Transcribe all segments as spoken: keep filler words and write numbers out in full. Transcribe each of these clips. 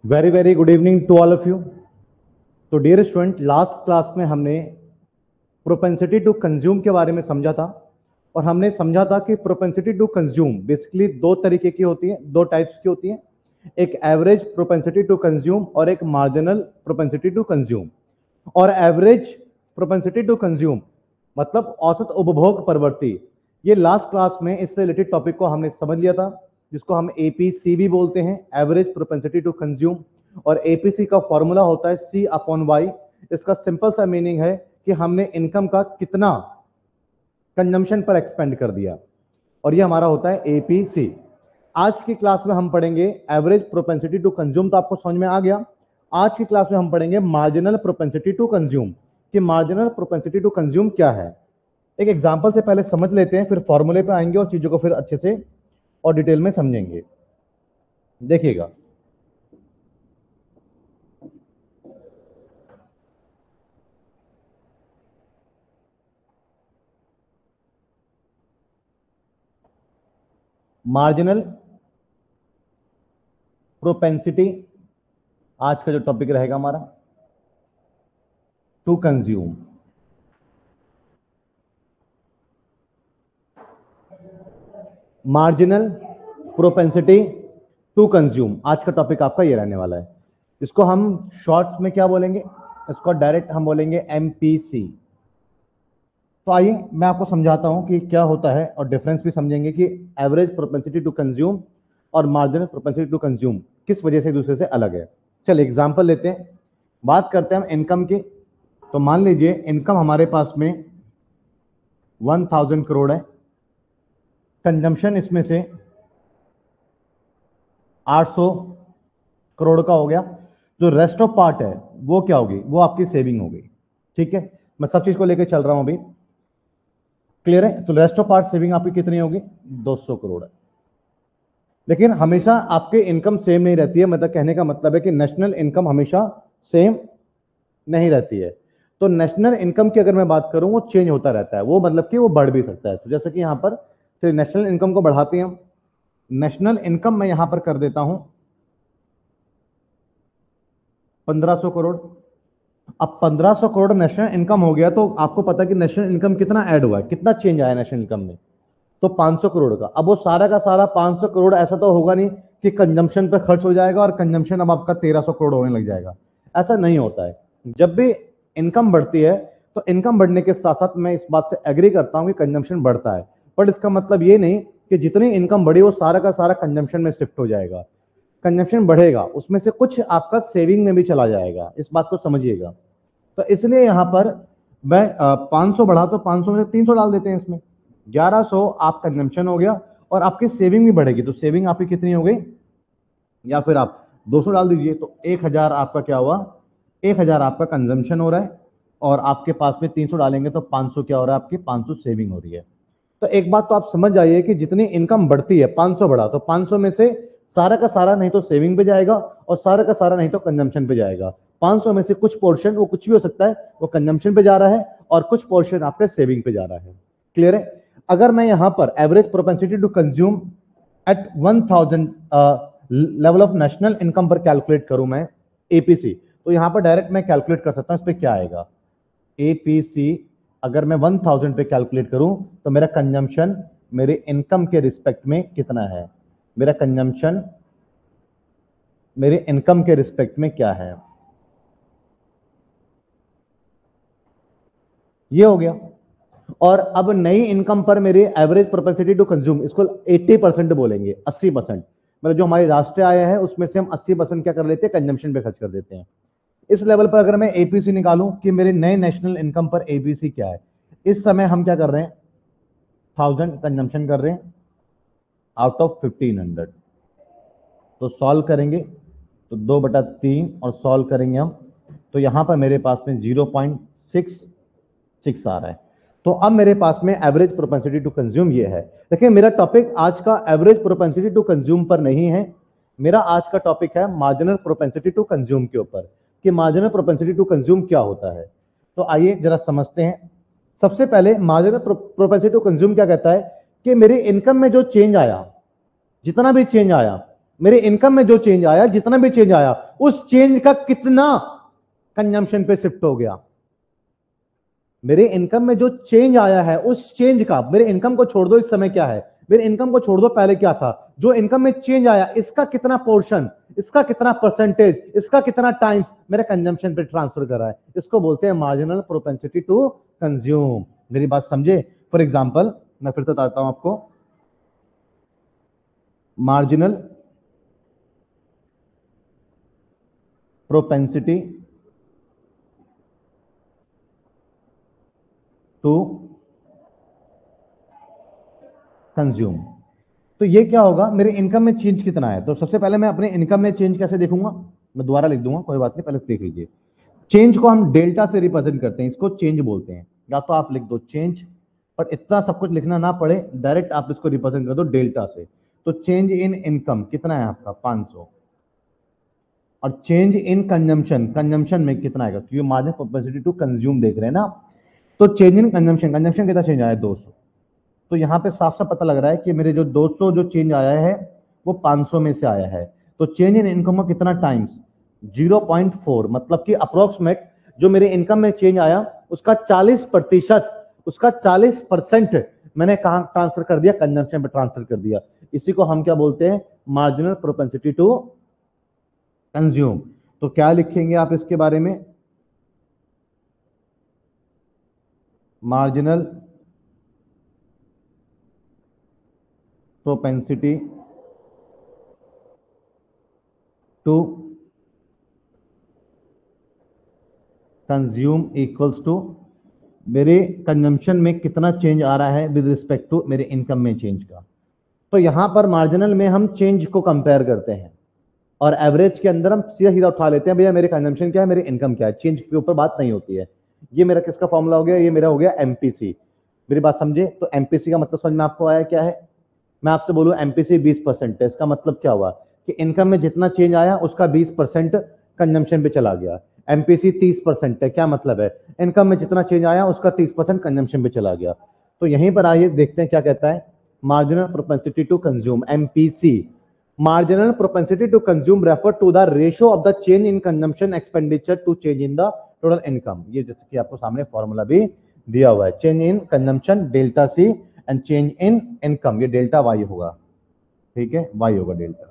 Very very good evening to all of you. तो dear student, last class में हमने propensity to consume के बारे में समझा था और हमने समझा था कि प्रोपेंसिटी टू कंज्यूम बेसिकली दो तरीके की होती है, दो टाइप्स की होती है। एक एवरेज प्रोपेंसिटी टू कंज्यूम और एक मार्जिनल प्रोपेंसिटी टू कंज्यूम। और एवरेज प्रोपेंसिटी टू कंज्यूम मतलब औसत उपभोग प्रवृत्ति। ये लास्ट क्लास में इससे रिलेटेड टॉपिक को हमने समझ लिया था, जिसको हम एपीसी भी बोलते हैं, एवरेज प्रोपेंसिटी टू कंज्यूम। और एपीसी का फॉर्मूला होता है सी अपॉन वाई। इसका सिंपल सा मीनिंग है कि हमने इनकम का कितना कंजम्पशन पर एक्सपेंड कर दिया, और ये हमारा होता है एपीसी। आज की क्लास में हम पढ़ेंगे एवरेज प्रोपेंसिटी टू कंज्यूम, तो आपको समझ में आ गया। आज की क्लास में हम पढ़ेंगे मार्जिनल प्रोपेंसिटी टू कंज्यूम कि मार्जिनल प्रोपेंसिटी टू कंज्यूम क्या है। एक एग्जांपल से पहले समझ लेते हैं, फिर फॉर्मूले पे आएंगे और चीजों को फिर अच्छे से और डिटेल में समझेंगे। देखिएगा, मार्जिनल प्रोपेंसिटी आज का जो टॉपिक रहेगा हमारा, to consume. Marginal propensity to consume आज का टॉपिक आपका ये रहने वाला है। इसको हम शॉर्ट में क्या बोलेंगे, इसको डायरेक्ट हम बोलेंगे एमपीसी। तो आइए मैं आपको समझाता हूं कि क्या होता है और डिफरेंस भी समझेंगे कि एवरेज प्रोपेंसिटी टू कंज्यूम और मार्जिनल प्रोपेंसिटी टू कंज्यूम किस वजह से एक दूसरे से अलग है। चलिए एग्जांपल लेते हैं, बात करते हैं हम इनकम की। तो मान लीजिए इनकम हमारे पास में वन थाउजेंड करोड़ है, कंजम्पशन इसमें से आठ सौ करोड़ का हो गया। जो रेस्ट ऑफ पार्ट है वो क्या होगी, वो आपकी सेविंग होगी। ठीक है, मैं सब चीज को लेकर चल रहा हूं अभी, क्लियर है। तो रेस्ट ऑफ पार्ट सेविंग आपकी कितनी होगी, दो सौ करोड़ है। लेकिन हमेशा आपके इनकम सेम नहीं रहती है। मतलब कहने का मतलब है कि नेशनल इनकम हमेशा सेम नहीं रहती है। तो नेशनल इनकम की अगर मैं बात करूं, वो चेंज होता रहता है, वो मतलब कि वो बढ़ भी सकता है। तो जैसे कि यहां पर नेशनल इनकम को बढ़ाते हैं, नेशनल इनकम मैं यहां पर कर देता हूं पंद्रह सौ करोड़। अब पंद्रह सौ करोड़ नेशनल इनकम हो गया, तो आपको पता है कि नेशनल इनकम कितना ऐड हुआ है, कितना चेंज आया नेशनल इनकम में, तो पाँच सौ करोड़ का। अब वो सारा का सारा पाँच सौ करोड़ ऐसा तो होगा नहीं कि कंजम्पशन पे खर्च हो जाएगा और कंजम्पशन अब आपका तेरह सौ करोड़ होने लग जाएगा। ऐसा नहीं होता है। जब भी इनकम बढ़ती है तो इनकम बढ़ने के साथ साथ मैं इस बात से एग्री करता हूं कि कंजम्पशन बढ़ता है, बट इसका मतलब ये नहीं कि जितनी इनकम बढ़ी वो सारा का सारा कंजम्पशन में शिफ्ट हो जाएगा। कंजम्पशन बढ़ेगा, उसमें से कुछ आपका सेविंग में भी चला जाएगा, इस बात को समझिएगा। तो इसलिए यहां पर मैं पाँच सौ बढ़ा तो पाँच सौ में से तीन सौ डाल देते हैं, इसमें ग्यारह सौ आप कंजम्पशन हो गया और आपकी सेविंग भी बढ़ेगी। तो सेविंग आपकी कितनी हो गई, या फिर आप दो सौ डाल दीजिए, तो एक हजार आपका क्या हुआ, एक हजार आपका कंजम्पशन हो रहा है और आपके पास में तीन सौ डालेंगे तो पाँच सौ क्या हो रहा है, आपकी पाँच सौ सेविंग हो रही है। तो एक बात तो आप समझ जाइए कि जितनी इनकम बढ़ती है, पाँच सौ बढ़ा तो पाँच सौ में से सारा का सारा नहीं तो सेविंग पे जाएगा और सारा का सारा नहीं तो कंजम्पशन पे जाएगा। पाँच सौ में से कुछ पोर्शन, वो कुछ भी हो सकता है, वो कंजम्पशन पे जा रहा है और कुछ पोर्शन आपके सेविंग पे जा रहा है। क्लियर है। अगर मैं यहां पर average propensity to consume at one thousand level of national income पर कैलकुलेट करूं मैं एपीसी, तो यहां पर डायरेक्ट मैं कैलकुलेट कर सकता हूं। इस पे क्या आएगा, एपीसी अगर मैं वन थाउजेंड पे कैलकुलेट करूं तो मेरा कंजम्पशन मेरे इनकम के रिस्पेक्ट में कितना है, मेरा कंजम्पशन मेरे इनकम के रिस्पेक्ट में क्या है, ये हो गया। और अब नई इनकम पर मेरी एवरेज प्रोपेंसिटी टू कंज्यूम, इसको अस्सी परसेंट बोलेंगे, अस्सी परसेंट मतलब जो हमारी राष्ट्रीय आय है उसमें से हम अस्सी परसेंट क्या कर लेते हैं, कंजम्पशन पे खर्च कर देते हैं। इस लेवल पर अगर मैं एपीसी निकालूं कि मेरे नए नेशनल इनकम पर एपीसी क्या है, इस समय हम क्या कर रहे हैं, थाउजेंड कंजम्पशन कर रहे हैं आउट ऑफ फिफ्टीन हंड्रेड। तो सॉल्व करेंगे तो दो बटा तीन और सॉल्व करेंगे हम, तो यहां पर मेरे पास में जीरो पॉइंट सिक्स सिक्स आ रहा है। तो अब मेरे पास में एवरेज प्रोपेंसिटी टू कंज्यूम ये है। देखिए मेरा टॉपिक आज का एवरेज प्रोपेंसिटी टू कंज्यूम पर नहीं है, मेरा आज का टॉपिक है मार्जिनल प्रोपेंसिटी टू कंज्यूम के ऊपर कि मार्जिनल प्रोपेंसिटी टू कंज्यूम क्या होता है। तो आइए जरा समझते हैं। सबसे पहले मार्जिनल प्रोपेंसिटी टू कंज्यूम क्या कहता है कि मेरी इनकम में जो चेंज आया, जितना भी चेंज आया मेरे इनकम में जो चेंज आया, जितना भी चेंज आया, उस चेंज का कितना कंजम्पशन पे शिफ्ट हो गया। मेरे इनकम में जो चेंज आया है उस चेंज का, मेरे इनकम को छोड़ दो इस समय क्या है, मेरे इनकम को छोड़ दो पहले क्या था, जो इनकम में चेंज आया इसका कितना पोर्शन, इसका कितना परसेंटेज, इसका कितना टाइम्स मेरे कंजम्पशन पे ट्रांसफर करा है, इसको बोलते हैं मार्जिनल प्रोपेंसिटी टू कंज्यूम। मेरी बात समझे? फॉर एग्जांपल मैं फिर से बताता हूं आपको, मार्जिनल प्रोपेंसिटी टू कंज्यूम। तो ये क्या होगा, मेरे इनकम में चेंज कितना है। तो सबसे पहले मैं अपने इनकम में चेंज कैसे देखूंगा, मैं दोबारा लिख दूंगा, कोई बात नहीं, पहले से देख लीजिए। चेंज को हम डेल्टा से रिप्रेजेंट करते हैं, इसको चेंज बोलते हैं। या तो आप लिख दो चेंज, पर इतना सब कुछ लिखना ना पड़े, डायरेक्ट आप इसको रिप्रेजेंट कर दो डेल्टा से। तो चेंज इन इनकम कितना है आपका पाँच सौ, और चेंज इन कंजम्पशन, कंजम्पशन में कितना आएगा, क्योंकि मार्जिनल प्रोपेंसिटी टू कंज्यूम देख रहे हैं ना। तो चेंज इन कंजम्पशन, कंजम्पशन कितना चेंज आया दो सौ। तो यहां पे साफ साफ पता लग रहा है कि मेरे जो दो सौ जो चेंज आया है वो पाँच सौ में से आया है। तो चेंज इन इनकम का कितना टाइम्स ज़ीरो पॉइंट फोर, मतलब कि अप्रोक्सीमेट जो मेरे इनकम में चेंज आया उसका चालीस प्रतिशत, उसका चालीस परसेंट मैंने कहां ट्रांसफर कर दिया, कंजम्पशन पे ट्रांसफर कर दिया। इसी को हम क्या बोलते हैं, मार्जिनल प्रोपेंसिटी टू कंज्यूम। तो क्या लिखेंगे आप इसके बारे में, marginal propensity to consume equals to मेरे कंजम्पशन में कितना चेंज आ रहा है विद रिस्पेक्ट टू मेरे इनकम में चेंज का। तो यहां पर मार्जिनल में हम चेंज को कंपेयर करते हैं, और एवरेज के अंदर हम सीधा सीधा उठा लेते हैं, भैया मेरे कंजम्पशन क्या है, मेरे इनकम क्या है, चेंज के ऊपर बात नहीं होती है। ये मेरा किसका फॉर्मूला हो गया, ये मेरा हो गया एमपीसी। मेरी बात समझे? तो एमपीसी का मतलब समझ में आपको आया क्या है। मैं आपसे बोलूं एमपीसी बीस परसेंट है, इसका मतलब क्या हुआ कि इनकम में जितना चेंज आया उसका बीस परसेंट कंजम्पशन पे चला गया। एमपीसी तीस परसेंट है, क्या मतलब है, इनकम में जितना चेंज आया उसका तीस परसेंट कंजम्पशन पे चला गया। तो यहीं पर आइए देखते हैं क्या कहता है, marginal propensity to consume, MPC. Marginal propensity to consume refer to the ratio of the change in consumption expenditure to change in the total income. ये जैसे कि आपको सामने फॉर्मूला भी दिया हुआ है, change in consumption delta C and change in income, ये डेल्टा वाई होगा, ठीक है, वाई होगा डेल्टा।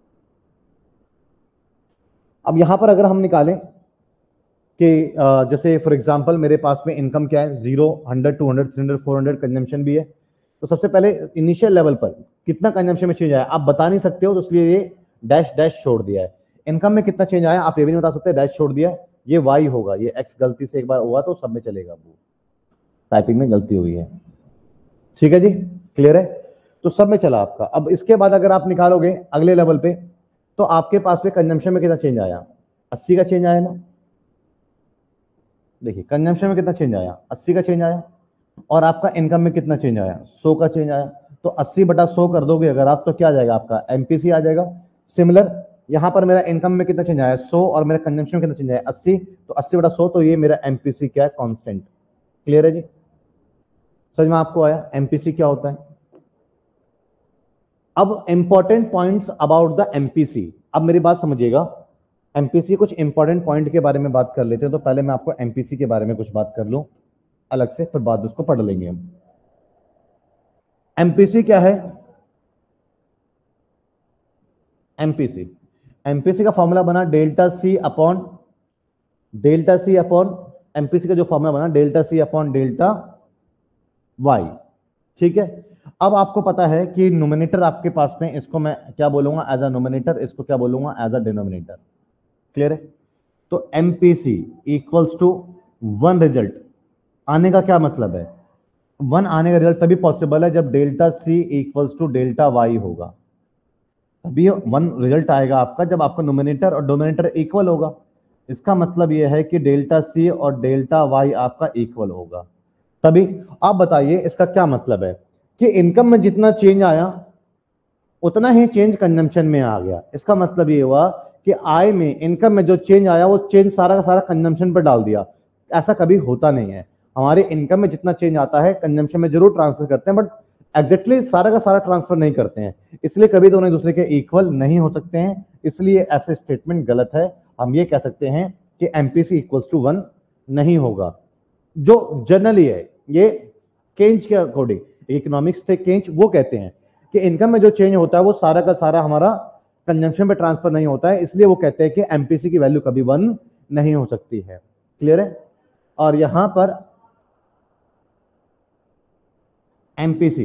अब यहां पर अगर हम निकालें कि जैसे फॉर एग्जांपल मेरे पास में इनकम क्या है, zero, hundred, two hundred, three hundred, four hundred, consumption भी है। तो सबसे पहले इनिशियल लेवल पर कितना कंजम्पशन में चेंज आया आप बता नहीं सकते हो, तो इसलिए ये डैश डैश छोड़ दिया है। इनकम में कितना चेंज आया आप ये भी नहीं बता सकते, डैश छोड़ दिया, ये वाई होगा, ये एक्स गलती से एक बार हुआ तो सब में चलेगा, वो टाइपिंग में गलती हुई है, ठीक है जी, क्लियर है। तो सब में चला आपका। अब इसके बाद अगर आप निकालोगे अगले लेवल पे, तो आपके पास में कंजम्पशन में कितना चेंज आया, अस्सी का चेंज आया ना। देखिए कंजम्पशन में कितना चेंज आया, अस्सी का चेंज आया, और आपका इनकम में कितना चेंज आया, सौ का चेंज आया। तो अस्सी बटा सौ कर दोगे अगर आप, तो क्या आ जाएगा आपका एमपीसी आ जाएगा। सिमिलर यहां पर मेरा इनकम में कितना चेंज आया, सौ, और मेरा कंजम्पशन में कितना चेंज आया, अस्सी। तो अस्सी बटा सौ, तो ये मेरा एमपीसी क्या है, कांस्टेंट। क्लियर है जी, समझ में आपको आया एमपीसी क्या होता है। अब important points about the MPC, अब मेरी बात समझिएगा, एमपीसी कुछ इंपॉर्टेंट पॉइंट के बारे में बात कर लेते हैं। तो पहले मैं आपको एमपीसी के बारे में कुछ बात कर लूं अलग से, फिर बाद उसको पढ़ लेंगे हम। एमपीसी क्या है, एमपीसी एमपीसी का फॉर्मूला बना delta C upon delta C upon MPC का जो फॉर्मूला बना delta C upon delta Y, ठीक है। अब आपको पता है कि नोमिनेटर आपके पास में, इसको मैं क्या बोलूंगा एज अ नोमिनेटर, इसको क्या बोलूंगा एज अ डिनोमिनेटर, क्लियर है। तो MPC equals to one result आने का क्या मतलब है, वन आने का रिजल्ट तभी पॉसिबल है जब delta C equals to delta Y होगा, तभी वन रिजल्ट आएगा आपका जब आपका नोमिनेटर और डोमिनेटर इक्वल होगा। इसका मतलब यह है कि डेल्टा सी और डेल्टा वाई आपका इक्वल होगा तभी। आप बताइए इसका क्या मतलब है कि इनकम में जितना चेंज आया उतना ही चेंज कंजम्पशन में आ गया। इसका मतलब ये हुआ कि आय में, इनकम में जो चेंज आया वो चेंज सारा का सारा कंजम्पशन पर डाल दिया। ऐसा कभी होता नहीं है, हमारे इनकम में जितना चेंज आता है कंजम्पशन में जरूर ट्रांसफर करते हैं, बट एग्जैक्टली exactly सारा का सारा ट्रांसफर नहीं करते हैं, इसलिए कभी दोनों एक दूसरे के इक्वल नहीं हो सकते हैं, इसलिए ऐसे स्टेटमेंट गलत है। हम ये कह सकते हैं कि एमपीसी इक्वल्स टू वन नहीं होगा। जो जनरली है ये केंज के अकॉर्डिंग, इकोनॉमिक्स थे केंज, वो कहते हैं कि इनकम में जो चेंज होता है वो सारा का सारा हमारा कंजम्पशन पे ट्रांसफर नहीं होता है, इसलिए वो कहते हैं कि एमपीसी की वैल्यू कभी वन नहीं हो सकती है। क्लियर है? और यहां पर एमपीसी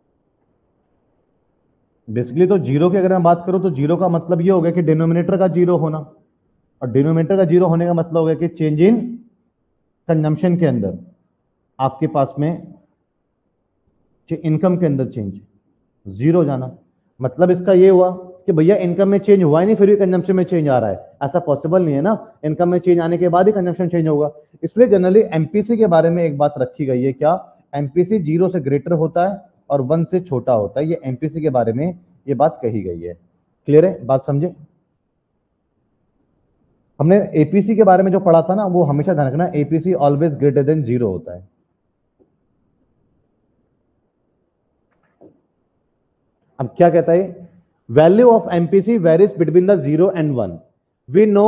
बेसिकली तो जीरो की अगर मैं बात करूं तो जीरो का मतलब ये हो गया कि डिनोमिनेटर का जीरो होना, और डिनोमिनेटर का जीरो होने का मतलब हो गया कि चेंज इन कंजम्पशन के अंदर आपके पास में इनकम के अंदर चेंज जीरो जाना। मतलब इसका ये हुआ कि भैया इनकम में चेंज हुआ ही नहीं फिर भी कंजम्पशन में चेंज आ रहा है, ऐसा पॉसिबल नहीं है ना, इनकम में चेंज आने के बाद ही कंजम्पशन चेंज होगा। इसलिए जनरली एमपीसी के बारे में एक बात रखी गई है, क्या एमपीसी जीरो से ग्रेटर होता है और वन से छोटा होता है, ये एमपीसी के बारे में ये बात कही गई है। क्लियर है? बात समझे? हमने एपीसी के बारे में जो पढ़ा था ना, वो हमेशा ध्यान रखना, APC always greater than zero होता है। अब क्या कहता है, value of MPC varies between the zero and one, we know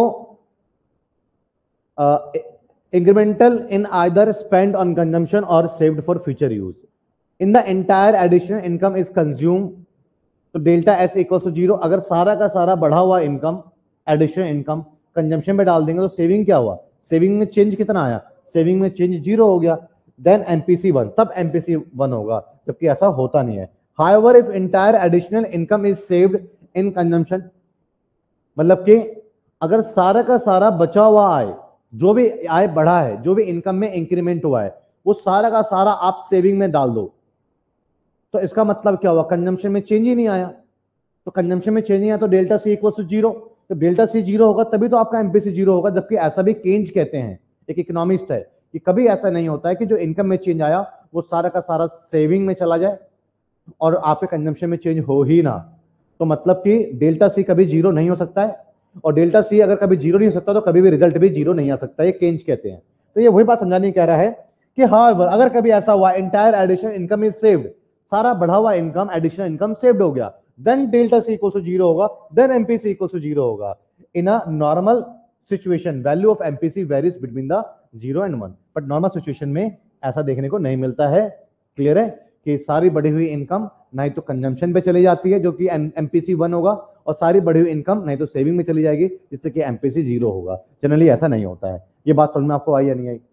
incremental in either spent on consumption or saved for future use. In the entire additional income is consumed, तो delta S equal to zero. अगर सारा का सारा बढ़ा हुआ income additional income consumption में डाल देंगे तो सेविंग क्या हुआ, सेविंग में चेंज कितना आया, सेविंग में चेंज जीरो हो गया, देन एमपीसी वन, तब एमपीसी वन होगा, जबकि ऐसा होता नहीं है। However if entire additional income is saved in consumption, मतलब कि अगर सारा का सारा बचा हुआ आय, जो भी आय बढ़ा है, जो भी इनकम में इंक्रीमेंट हुआ है, वो सारा का सारा आप सेविंग में डाल दो, तो इसका मतलब क्या हुआ, कंजम्पशन में चेंज ही नहीं आया। तो कंजम्पशन में चेंज नहीं आया तो delta C equal to zero, तो डेल्टा सी जीरो होगा तभी तो आपका एमपीसी जीरो होगा। जबकि ऐसा भी केंज कहते हैं, एक इकोनॉमिस्ट है, कि कभी ऐसा नहीं होता है कि जो इनकम में चेंज आया वो सारा का सारा सेविंग में चला जाए और आपके कंजम्पशन में चेंज हो ही ना। तो मतलब कि डेल्टा सी कभी जीरो नहीं हो सकता है, और डेल्टा सी अगर कभी जीरो नहीं हो सकता तो कभी भी रिजल्ट भी जीरो नहीं आ सकता, ये केंज कहते हैं। तो ये वही बात समझाने कह रहा है कि हाँ अगर कभी ऐसा हुआ entire additional income is saved, सारा बढ़ा हुआ इनकम एडिशनल इनकम सेव्ड हो गया, then delta C equal to zero होगा, then MPC equal to zero होगा। In a normal situation value of MPC varies between the zero and one, but normal situation में ऐसा देखने को नहीं मिलता है। क्लियर है? कि सारी बढ़ी हुई इनकम नहीं तो कंजम्पशन पे चली जाती है जो कि एमपीसी वन होगा, और सारी बढ़ी हुई इनकम नहीं तो सेविंग में चली जाएगी जिससे कि एमपीसी जीरो होगा। जनरली ऐसा नहीं होता है। ये बात समझ में आपको आई या नहीं आई?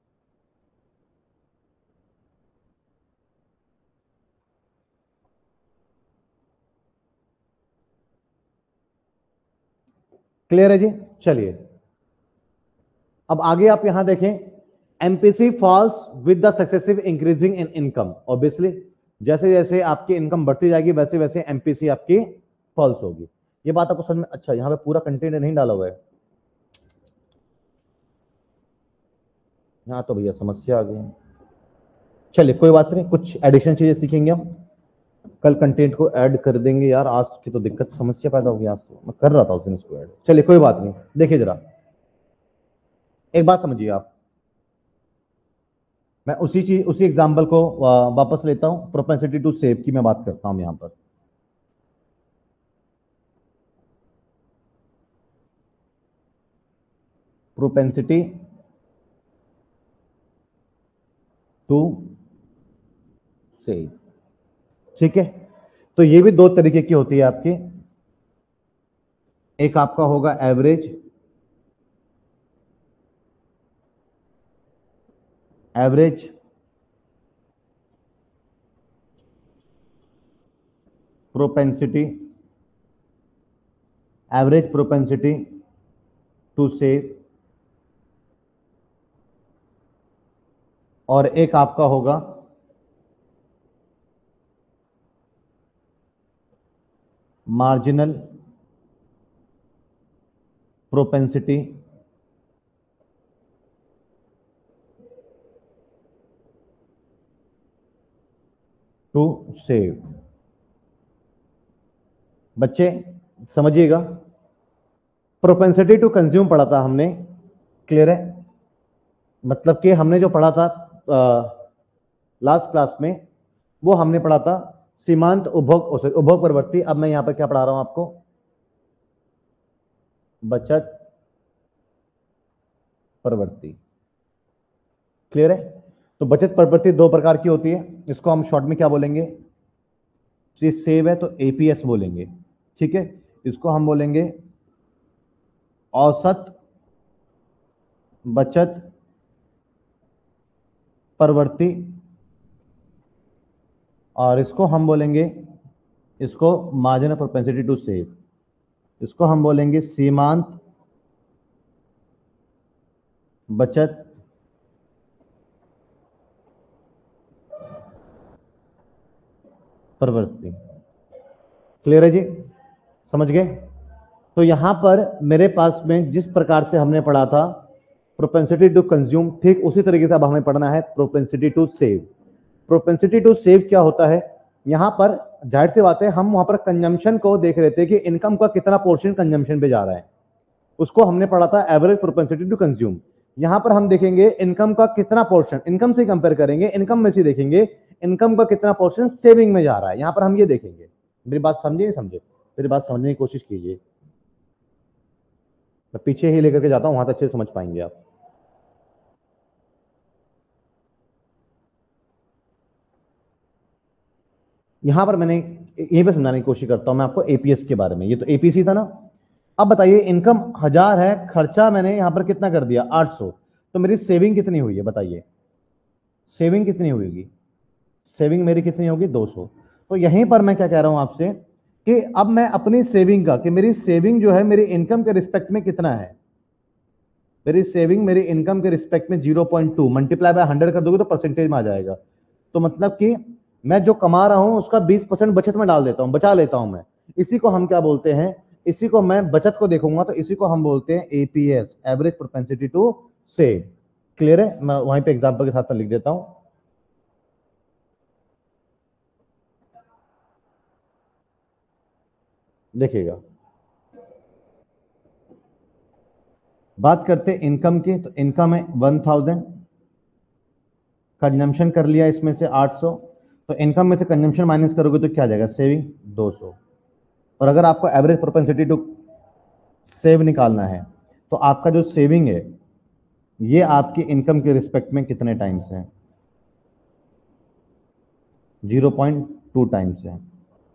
क्लियर है जी? चलिए अब आगे आप यहां देखें, MPC falls with the successive increasing in income. Obviously जैसे जैसे आपकी इनकम बढ़ती जाएगी वैसे वैसे एमपीसी आपकी फॉल्स होगी। ये बात आपको समझ में? अच्छा यहां पे पूरा कंटेंट नहीं डाला हुआ है, यहां तो भैया समस्या आ गई। चलिए कोई बात नहीं, कुछ एडिशन चीजें सीखेंगे हम, कल कंटेंट को ऐड कर देंगे। यार आज की तो दिक्कत समस्या पैदा हो गई, आज तो मैं कर रहा था उस दिन इसको ऐड। चलिए कोई बात नहीं, देखिए जरा एक बात समझिए आप, मैं उसी चीज उसी एग्जांपल को वापस लेता हूं, प्रोपेंसिटी टू सेव की मैं बात करता हूं यहां पर। प्रोपेंसिटी टू सेव, ठीक है? तो ये भी दो तरीके की होती है आपकी, एक आपका होगा average, average propensity, average propensity to save, और एक आपका होगा मार्जिनल प्रोपेंसिटी टू सेव। बच्चे समझिएगा, प्रोपेंसिटी टू कंज्यूम पढ़ा था हमने, क्लियर है? मतलब कि हमने जो पढ़ा था लास्ट क्लास में वो हमने पढ़ा था सीमांत उपभोग उपभोग प्रवृत्ति। अब मैं यहां पर क्या पढ़ा रहा हूं आपको, बचत प्रवृत्ति। क्लियर है? तो बचत प्रवृत्ति दो प्रकार की होती है, इसको हम शॉर्ट में क्या बोलेंगे, ये सेव है तो एपीएस बोलेंगे, ठीक है। इसको हम बोलेंगे औसत बचत प्रवृत्ति, और इसको हम बोलेंगे, इसको मार्जिनल प्रोपेंसिटी टू सेव, इसको हम बोलेंगे सीमांत बचत प्रवृत्ति। क्लियर है जी? समझ गए? तो यहां पर मेरे पास में जिस प्रकार से हमने पढ़ा था प्रोपेंसिटी टू कंज्यूम, ठीक उसी तरीके से अब हमें पढ़ना है propensity to save. Propensity to save क्या होता है, यहां पर जाहिर सी बात है हम वहां पर कंजम्पशन को देख रहे थे कि इनकम का कितना पोर्शन कंजम्पशन पे जा रहा है, उसको हमने पढ़ा था एवरेज प्रोपेंसिटी टू कंज्यूम। यहां पर हम देखेंगे इनकम का कितना पोर्शन, इनकम से कंपेयर करेंगे, इनकम में से देखेंगे इनकम का कितना पोर्शन सेविंग में जा रहा है, यहां पर हम ये देखेंगे। मेरी बात समझे नहीं समझे? मेरी बात समझने की कोशिश कीजिए, मैं पीछे ही लेकर के जाता हूं, वहां तक अच्छे से समझ पाएंगे आप। यहां पर मैंने यहीं पे समझाने की कोशिश करता हूं मैं आपको एपीएस के बारे में। ये तो एपीसी था ना। अब बताइए इनकम हजार है, खर्चा मैंने यहां पर कितना कर दिया आठ सौ, तो मेरी सेविंग कितनी हुई है बताइए, सेविंग कितनी होगी, सेविंग मेरी कितनी होगी दो सौ। तो यहीं पर मैं क्या कह रहा हूं आपसे कि अब मैं अपनी सेविंग का, कि मेरी सेविंग जो है मेरी इनकम के रिस्पेक्ट में कितना है, मेरी सेविंग मेरी इनकम के रिस्पेक्ट में zero point two multiply by hundred कर दोगे तो परसेंटेज में आ जाएगा। तो मतलब कि मैं जो कमा रहा हूं उसका बीस परसेंट बचत में डाल देता हूं, बचा लेता हूं मैं। इसी को हम क्या बोलते हैं, इसी को मैं बचत को देखूंगा तो इसी को हम बोलते हैं APS, average propensity to save. Clear है? मैं वहीं पे एग्जांपल के साथ में लिख देता हूं। देखिएगा, बात करते इनकम की, तो इनकम है वन थाउजेंड, कंजम्पशन कर लिया इसमें से आठ सौ, तो इनकम में से कंजम्पशन माइनस करोगे तो क्या आ जाएगा, सेविंग दो सौ। और अगर आपको एवरेज प्रोपेंसिटी टू सेव निकालना है तो आपका जो सेविंग है ये आपकी इनकम के रिस्पेक्ट में कितने टाइम्स है, जीरो पॉइंट टू टाइम्स है,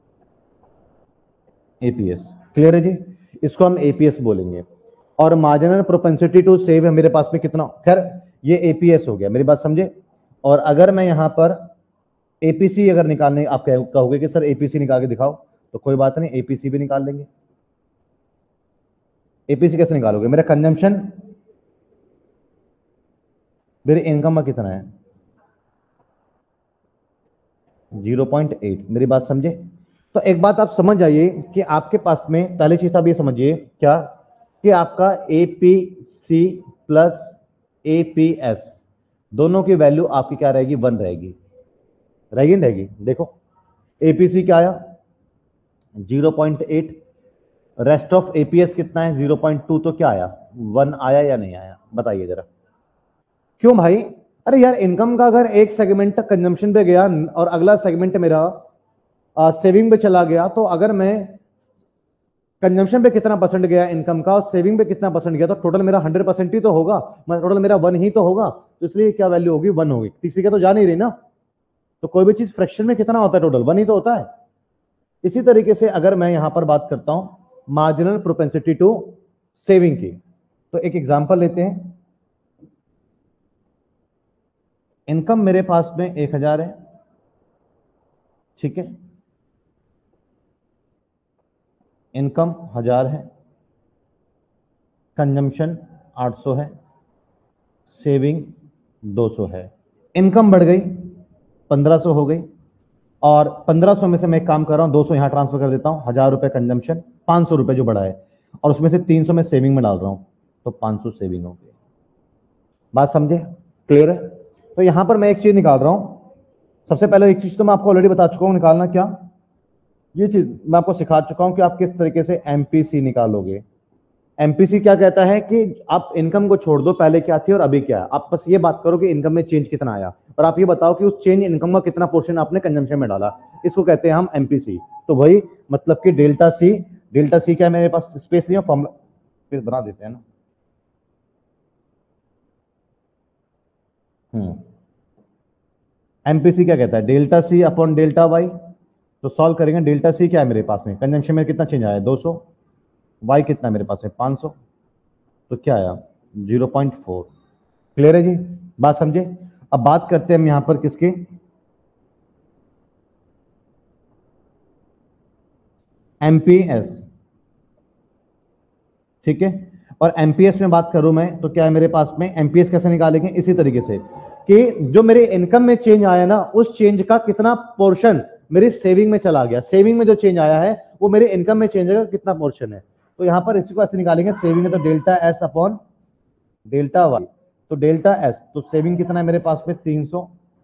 एपीएस। क्लियर है जी? इसको हम एपीएस बोलेंगे। और मार्जिनल प्रोपेंसिटी टू सेव है मेरे पास में कितना, खैर ये एपीएस हो गया, मेरी बात समझे। और अगर मैं यहां पर एपीसी अगर निकालने, आप कहोगे कि सर एपीसी निकाल के दिखाओ, तो कोई बात नहीं, एपीसी भी निकाल लेंगे। एपीसी कैसे निकालोगे, मेरा कंजम्पशन मेरी इनकम में कितना है, जीरो पॉइंट एट। मेरी बात समझे? तो एक बात आप समझ जाइए कि आपके पास में पहली चीज आप ये समझिए क्या, कि आपका एपीसी प्लस एपीएस दोनों की वैल्यू आपकी क्या रहेगी, वन रहेगी, रहेगी नहीं रहेगी। देखो एपीसी क्या आया zero point eight, rest of APS कितना है जीरो पॉइंट टू, तो क्या आया वन आया या नहीं आया बताइए जरा। क्यों भाई? अरे यार इनकम का अगर एक सेगमेंट तक कंजम्पशन पे गया और अगला सेगमेंट मेरा सेविंग पे चला गया, तो अगर मैं कंजम्पशन पे कितना परसेंट गया इनकम का और सेविंग पे कितना परसेंट गया, तो टोटल मेरा हंड्रेड परसेंट ही तो होगा, टोटल मेरा वन ही तो होगा। तो इसलिए क्या वैल्यू होगी, वन होगी, तीसरी का तो जा नहीं रही ना। तो कोई भी चीज फ्रैक्शन में कितना होता है, टोटल वन ही तो होता है। इसी तरीके से अगर मैं यहां पर बात करता हूं मार्जिनल प्रोपेंसिटी टू सेविंग की, तो एक एग्जांपल लेते हैं। इनकम मेरे पास में एक हजार है, ठीक है, इनकम हजार है, कंजम्पशन आठ सौ है, सेविंग दो सौ है। इनकम बढ़ गई, पंद्रह सौ हो गई, और पंद्रह सौ में से मैं एक काम कर रहा हूं, दो सौ यहां ट्रांसफर कर देता हूं, हजार रुपए कंजम्पशन, पांच सौ रुपए जो बढ़ा है, और उसमें से तीन सौ मैं सेविंग में डाल रहा हूं, तो पांच सौ सेविंग हो गई। बात समझे? क्लियर है? तो यहां पर मैं एक चीज निकाल रहा हूं। सबसे पहले एक चीज तो मैं आपको ऑलरेडी बता चुका हूं निकालना क्या, ये चीज मैं आपको सिखा चुका हूं कि आप किस तरीके से एमपीसी निकालोगे। एमपीसी क्या कहता है कि आप इनकम को छोड़ दो, पहले क्या थी और अभी क्या है, आप बस ये बात करो कि इनकम में चेंज कितना आया और आप ये बताओ कि उस चेंज इनकम का कितना पोर्शन आपने कंजम्पशन में डाला, इसको कहते हैं हम एमपीसी। तो भाई मतलब कि डेल्टा सी, डेल्टा सी क्या है मेरे पास, स्पेस नहीं है, फॉर्मूला फिर बना देते हैं ना। हम्म एमपीसी क्या कहता है, delta C upon delta Y. तो सॉल्व करेंगे, डेल्टा सी क्या है मेरे पास में, कंजम्पशन में कितना चेंज आया दो सौ, वाई कितना है मेरे पास में पाँच सौ, तो क्या आया जीरो पॉइंट फोर। क्लियर है जी, बात समझे। अब बात करते हैं हम यहां पर किसके, एमपीएस। ठीक है, और एमपीएस में बात करूं मैं तो क्या है मेरे पास में, एमपीएस कैसे निकालेंगे, इसी तरीके से कि जो मेरे इनकम में चेंज आया ना, उस चेंज का कितना पोर्शन मेरी सेविंग में चला गया, सेविंग में जो चेंज आया है वो मेरे इनकम में चेंज का कितना पोर्शन है। तो यहां पर इसी को ऐसे निकालेंगे, सेविंग है तो delta S upon delta Y. तो डेल्टा एस तो सेविंग कितना है मेरे पास में तीन सौ,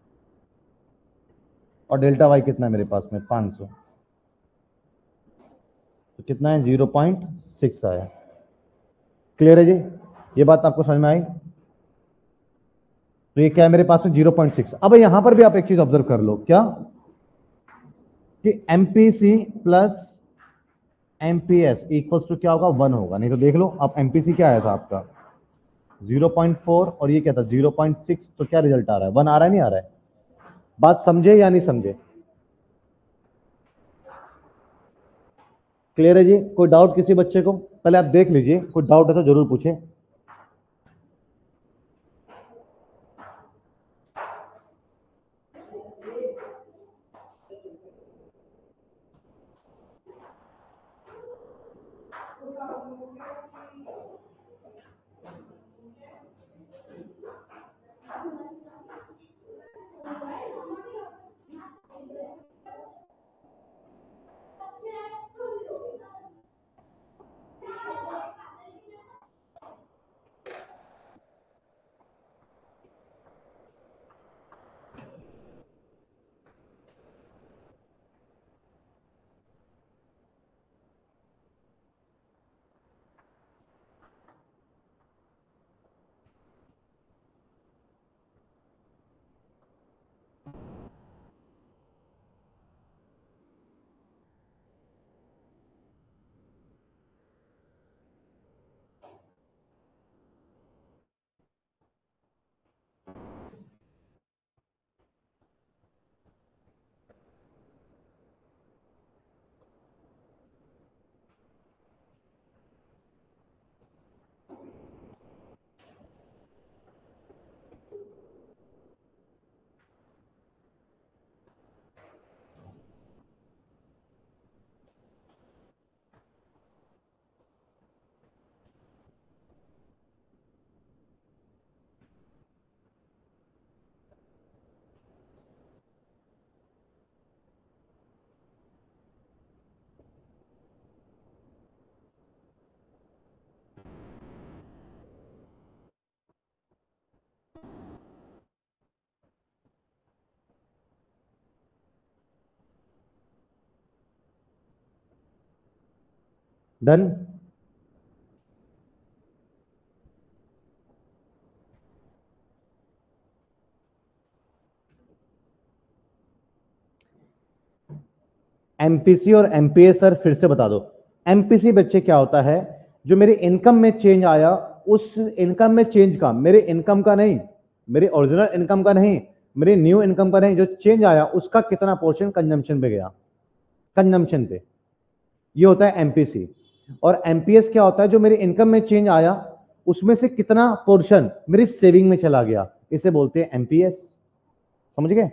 और डेल्टा वाई कितना है मेरे पास में पाँच सौ, तो कितना है जीरो पॉइंट सिक्स आया। क्लियर है जी, ये बात आपको समझ में आई। तो ये क्या है मेरे पास में जीरो पॉइंट सिक्स। अब यहां पर भी आप एक चीज ऑब्जर्व कर लो, क्या कि MPC plus MPS equals to क्या होगा, वन होगा। नहीं तो देख लो आप, एमपीसी क्या आया था आपका जीरो पॉइंट फोर और ये क्या था जीरो पॉइंट सिक्स, तो क्या रिजल्ट आ रहा है, वन आ रहा है नहीं आ रहा है। बात समझे या नहीं समझे, क्लियर है जी। कोई डाउट किसी बच्चे को, पहले आप देख लीजिए, कोई डाउट है तो जरूर पूछे। डन। एमपीसी और एमपीएस सर फिर से बता दो। एमपीसी बच्चे क्या होता है, जो मेरे इनकम में चेंज आया, उस इनकम में चेंज का, मेरे इनकम का नहीं, मेरे ओरिजिनल इनकम का नहीं, मेरे न्यू इनकम का नहीं, जो चेंज आया उसका कितना पोर्शन कंजम्पशन पे गया, कंजम्पशन पे, ये होता है एमपीसी। और एमपीएस क्या होता है, जो मेरे इनकम में चेंज आया उसमें से कितना पोर्शन मेरी सेविंग में चला गया, इसे बोलते हैं एमपीएस। समझ गए,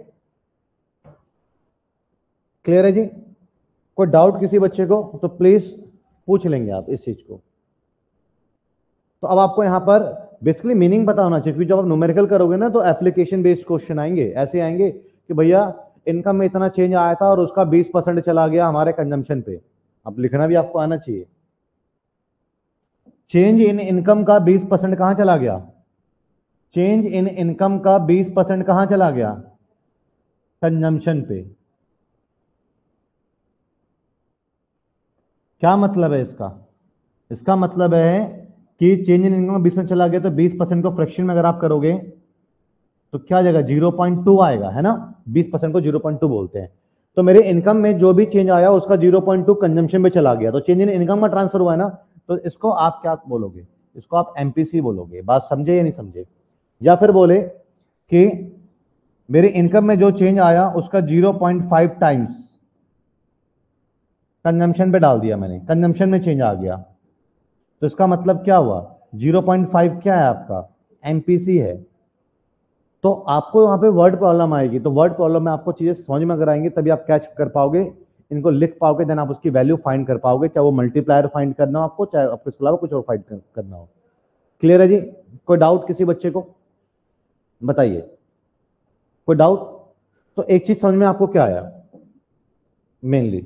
क्लियर है जी। कोई डाउट किसी बच्चे को तो प्लीज पूछ लेंगे आप इस चीज को। तो अब आपको यहां पर बेसिकली मीनिंग पता होना चाहिए, क्योंकि जब आप न्यूमेरिकल करोगे ना तो एप्लीकेशन बेस्ड क्वेश्चन आएंगे, ऐसे आएंगे कि भैया इनकम में इतना चेंज आया था और उसका बीस परसेंट चला गया हमारे कंजम्पशन पे। अब लिखना भी आपको आना चाहिए, चेंज इन इनकम का बीस परसेंट कहां चला गया, चेंज इन इनकम का बीस परसेंट कहां चला गया, कंजम्पशन पे। क्या मतलब है इसका, इसका मतलब है कि चेंज इन इनकम बीस में चला गया तो बीस परसेंट को फ्रैक्शन में अगर आप करोगे तो क्या आ जाएगा, जीरो पॉइंट टू आएगा, है ना। बीस परसेंट को जीरो पॉइंट टू बोलते हैं। तो मेरे इनकम में जो भी चेंज आया उसका जीरो पॉइंट टू कंजम्पशन में चला गया, तो चेंज इन इनकम में ट्रांसफर हुआ है ना। तो इसको आप क्या बोलोगे, इसको आप एमपीसी बोलोगे। बात समझे या नहीं समझे। या फिर बोले कि मेरे इनकम में जो चेंज आया उसका zero point five times consumption पे डाल दिया मैंने, कंजम्पशन में चेंज आ गया, तो इसका मतलब क्या हुआ, जीरो पॉइंट फाइव क्या है आपका, एमपीसी है। तो आपको वहां पे वर्ड प्रॉब्लम आएगी, तो वर्ड प्रॉब्लम में आपको चीजें समझ में अगर आएंगी तभी आप कैच कर पाओगे, इनको लिख पाओगे, देन आप उसकी वैल्यू फाइंड कर पाओगे, चाहे वो मल्टीप्लायर फाइंड करना हो आपको, चाहे आपको इसके अलावा कुछ और फाइंड करना हो। क्लियर है जी। कोई डाउट किसी बच्चे को, बताइए, कोई डाउट। तो एक चीज समझ में आपको क्या आया, mainly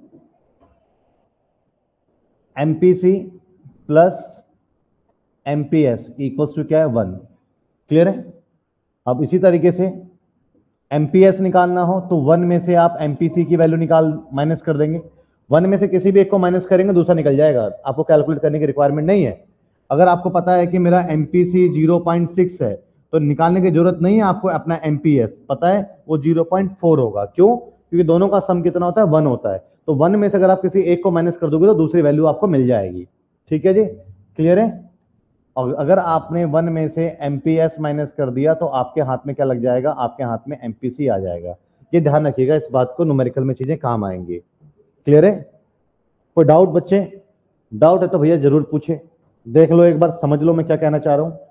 MPC plus MPS equals to क्या है, वन। क्लियर है। अब इसी तरीके से एमपीएस निकालना हो तो वन में से आप एमपीसी की वैल्यू निकाल माइनस कर देंगे, वन में से किसी भी एक को माइनस करेंगे दूसरा निकल जाएगा, आपको कैलकुलेट करने की रिक्वायरमेंट नहीं है। अगर आपको पता है कि मेरा एमपीसी जीरो पॉइंट सिक्स है तो निकालने की जरूरत नहीं है आपको, अपना एमपीएस पता है वो जीरो पॉइंट फोर होगा। क्यों, क्योंकि दोनों का सम कितना होता है, वन होता है। तो वन में से अगर आप किसी एक को माइनस कर दोगे तो दूसरी वैल्यू आपको मिल जाएगी। ठीक है जी, क्लियर है। और अगर आपने वन में से एमपीएस माइनस कर दिया तो आपके हाथ में क्या लग जाएगा, आपके हाथ में एमपीसी आ जाएगा। ये ध्यान रखिएगा, इस बात को, न्यूमेरिकल में चीजें काम आएंगी। क्लियर है। कोई डाउट बच्चे, डाउट है तो भैया जरूर पूछे, देख लो एक बार, समझ लो मैं क्या कहना चाह रहा हूं।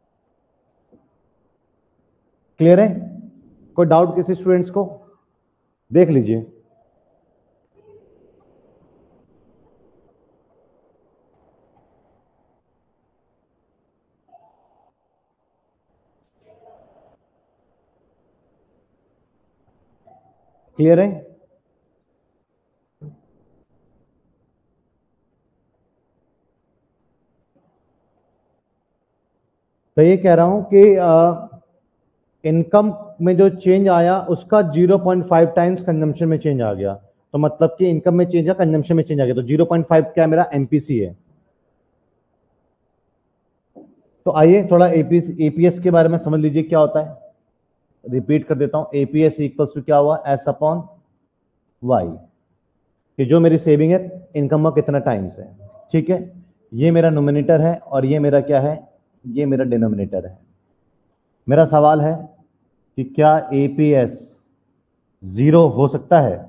क्लियर है। कोई डाउट किसी स्टूडेंट्स को, देख लीजिए। क्लियर है। तो ये कह रहा हूं कि इनकम में जो चेंज आया उसका zero point five times consumption में चेंज आ गया, तो मतलब कि इनकम में चेंज है, कंजम्पशन में चेंज आ गया, तो जीरो पॉइंट फाइव क्या मेरा एमपीसी है। तो आइए थोड़ा एपीएस एपीएस के बारे में समझ लीजिए क्या होता है। रिपीट कर देता हूं, एपीएस इक्वल्स टू क्या हुआ, एस अपॉन वाई, कि जो मेरी सेविंग है इनकम का कितना टाइम्स है। ठीक है, ये मेरा नोमिनेटर है और ये मेरा क्या है, ये मेरा डिनोमिनेटर है। मेरा सवाल है कि क्या एपीएस जीरो हो सकता है।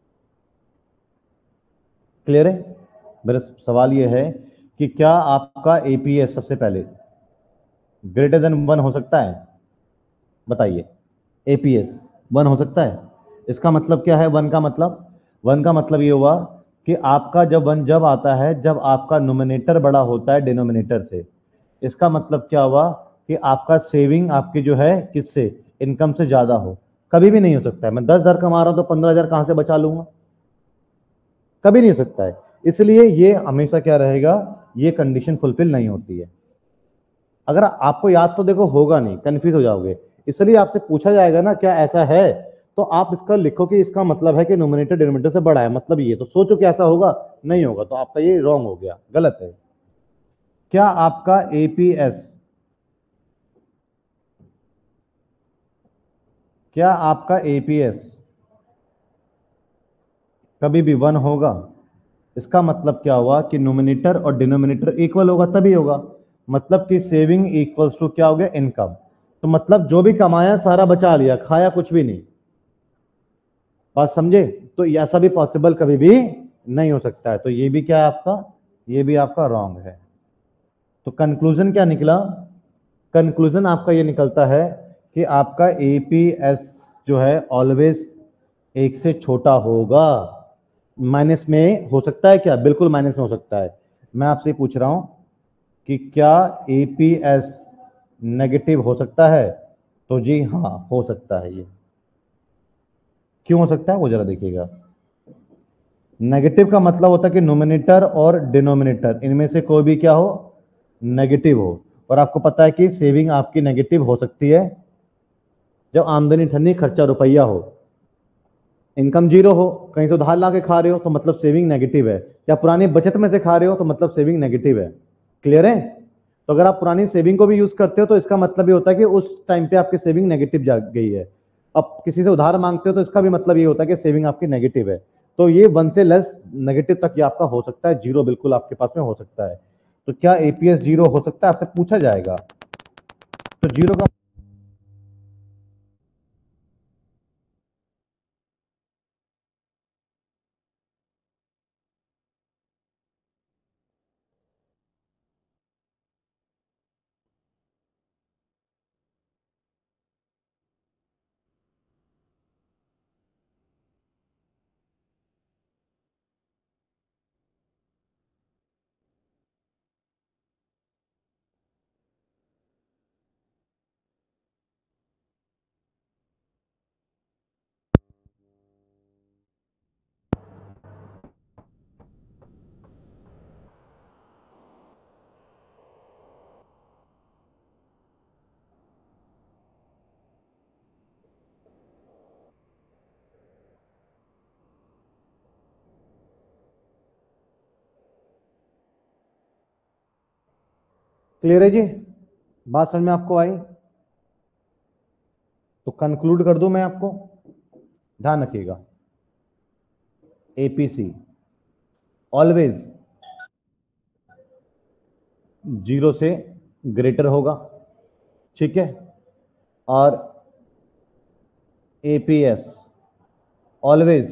क्लियर है। मेरा सवाल ये है कि क्या आपका एपीएस सबसे पहले ग्रेटर देन वन हो सकता है, बताइए। एपीएस वन हो सकता है। इसका मतलब क्या है, वन का मतलब, वन का मतलब ये हुआ कि आपका जब वन जब आता है जब आपका नोमिनेटर बड़ा होता है डिनोमिनेटर से। इसका मतलब क्या हुआ कि आपका सेविंग आपकी जो है किससे, इनकम से ज्यादा हो। कभी भी नहीं हो सकता है। मैं दस हजार कमा रहा हूं तो पंद्रह हजार कहां से बचा लूंगा, कभी नहीं हो सकता है। इसलिए ये हमेशा क्या रहेगा, ये कंडीशन फुलफिल नहीं होती है। अगर आपको याद तो देखो होगा नहीं, कंफ्यूज हो जाओगे, इसलिए आपसे पूछा जाएगा ना क्या ऐसा है, तो आप इसका लिखो कि इसका मतलब है कि नोमिनेटर डिनोमिनेटर से बड़ा है, मतलब ये, तो सोचो कि ऐसा होगा, नहीं होगा, तो आपका ये रॉन्ग हो गया, गलत है। क्या आपका एपीएस, क्या आपका एपीएस कभी भी वन होगा। इसका मतलब क्या हुआ कि नोमिनेटर और डिनोमिनेटर इक्वल होगा तभी होगा, मतलब कि सेविंग इक्वल्स टू क्या हो गया, इनकम। तो मतलब जो भी कमाया सारा बचा लिया, खाया कुछ भी नहीं। बात समझे। तो ऐसा भी पॉसिबल कभी भी नहीं हो सकता है, तो ये भी क्या है आपका, ये भी आपका रॉन्ग है। तो कंक्लूजन क्या निकला, कंक्लूजन आपका ये निकलता है कि आपका एपीएस जो है ऑलवेज एक से छोटा होगा। माइनस में हो सकता है क्या, बिल्कुल माइनस में हो सकता है। मैं आपसे पूछ रहा हूं कि क्या एपीएस नेगेटिव हो सकता है, तो जी हाँ हो सकता है। ये क्यों हो सकता है वो जरा देखिएगा। नेगेटिव का मतलब होता है कि नोमिनेटर और डिनोमिनेटर इनमें से कोई भी क्या हो, नेगेटिव हो। और आपको पता है कि सेविंग आपकी नेगेटिव हो सकती है जब आमदनी ठन्नी खर्चा रुपया हो। इनकम जीरो हो, कहीं से उधार ला के खा रहे हो तो मतलब सेविंग नेगेटिव है, या पुरानी बचत में से खा रहे हो तो मतलब सेविंग नेगेटिव है। क्लियर है? तो अगर आप पुरानी सेविंग को भी यूज करते हो तो इसका मतलब ये होता है कि उस टाइम पे आपकी सेविंग नेगेटिव जा गई है। अब किसी से उधार मांगते हो तो इसका भी मतलब ये होता है कि सेविंग आपकी नेगेटिव है। तो ये वन से लेस नेगेटिव तक ये आपका हो सकता है, जीरो बिल्कुल आपके पास में हो सकता है। तो क्या एपीएस जीरो हो सकता है, आपसे पूछा जाएगा। तो जीरो का क्लियर है जी? बात समझ में आपको आई? तो कंक्लूड कर दूं मैं आपको, ध्यान रखिएगा। एपीसी ऑलवेज जीरो से ग्रेटर होगा, ठीक है, और एपीएस ऑलवेज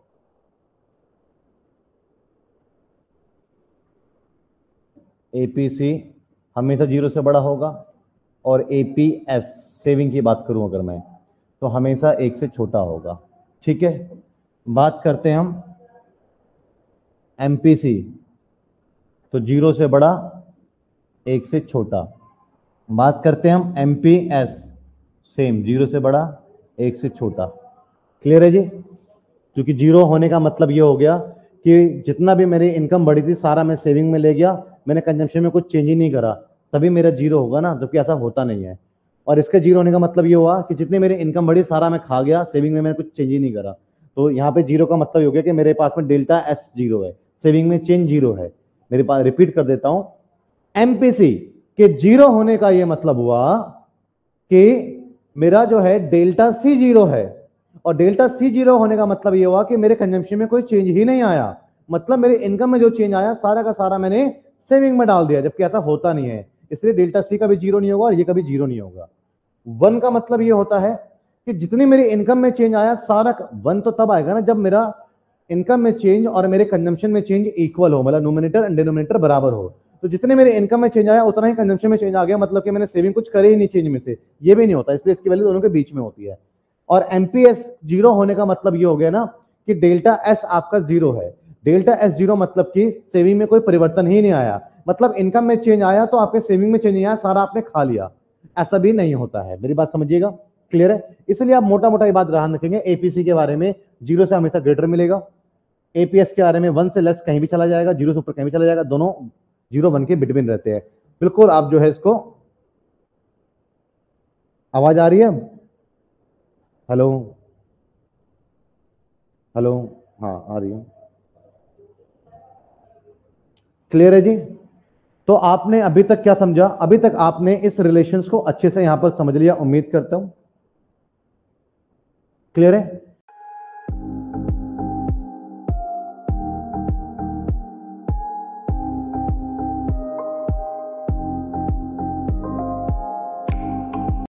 एपीसी हमेशा जीरो से बड़ा होगा, और एपीएस सेविंग की बात करूं अगर मैं तो हमेशा एक से छोटा होगा, ठीक है। बात करते हैं हम एमपीसी, तो जीरो से बड़ा एक से छोटा। बात करते हैं हम एमपीएस, सेम जीरो से बड़ा एक से छोटा। क्लियर है जी? क्योंकि जीरो होने का मतलब ये हो गया कि जितना भी मेरी इनकम बढ़ी थी सारा मैं सेविंग में ले गया, मैंने कंजम्पशन में कुछ चेंज ही नहीं करा, तभी मेरा जीरो होगा ना, जबकि ऐसा होता नहीं है। और इसके जीरो होने का मतलब ये हुआ कि जितनी मेरी इनकम बढ़ी सारा मैं खा गया, सेविंग में मैंने कुछ चेंज ही नहीं करा। तो यहाँ पे जीरो का मतलब हो गया कि मेरे पास में डेल्टा एस जीरो है, सेविंग में चेंज जीरो है मेरे पास। रिपीट कर देता हूं, एमपीसी के जीरो होने का यह मतलब हुआ कि मेरा जो है डेल्टा सी जीरो है, और डेल्टा सी जीरो होने का मतलब यह हुआ कि मेरे कंजम्पशन में कोई चेंज ही नहीं आया, मतलब मेरे इनकम में जो चेंज आया सारा का सारा मैंने सेविंग में डाल दिया, जबकि ऐसा होता नहीं है। इसलिए डेल्टा सी का भी जीरो नहीं होगा और ये कभी जीरो नहीं होगा। वन का मतलब ये होता है कि जितनी मेरी इनकम में चेंज आया सारा, वन तो तब आएगा ना जब मेरा इनकम में चेंज और मेरे कंजम्पशन में चेंज इक्वल हो, मतलब न्यूमरेटर एंड डिनोमिनेटर बराबर हो। तो जितने मेरे इनकम में चेंज आया उतना ही कंजम्पशन में चेंज आ गया, मतलब कि मैंने सेविंग कुछ करे ही नहीं चेंज में से, ये भी नहीं होता, इसलिए इसकी वैल्यू दोनों के बीच में होती है। और एमपीएस जीरो होने का मतलब ये हो गया ना कि डेल्टा एस आपका जीरो है। डेल्टा एस जीरो मतलब कि सेविंग में कोई परिवर्तन ही नहीं आया, मतलब इनकम में चेंज आया तो आपके सेविंग में चेंज नहीं आया, सारा आपने खा लिया, ऐसा भी नहीं होता है। मेरी बात समझिएगा, क्लियर है? इसलिए आप मोटा मोटा ये बात ध्यान रखेंगे, एपीसी के बारे में जीरो से हमेशा ग्रेटर मिलेगा, एपीएस के बारे में वन से लेस कहीं भी चला जाएगा, जीरो से ऊपर कहीं भी चला जाएगा, दोनों जीरो वन के बिटवीन रहते हैं। बिल्कुल आप जो है इसको, आवाज आ रही है? हेलो हेलो, हाँ आ रही है, क्लियर है जी? तो आपने अभी तक क्या समझा? अभी तक आपने इस रिलेशंस को अच्छे से यहां पर समझ लिया, उम्मीद करता हूं। क्लियर है?